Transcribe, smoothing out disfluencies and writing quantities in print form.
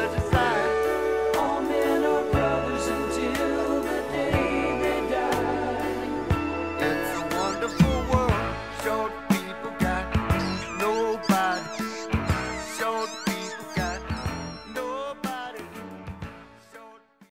such a sight. All men are brothers until the day they die. It's a wonderful world, short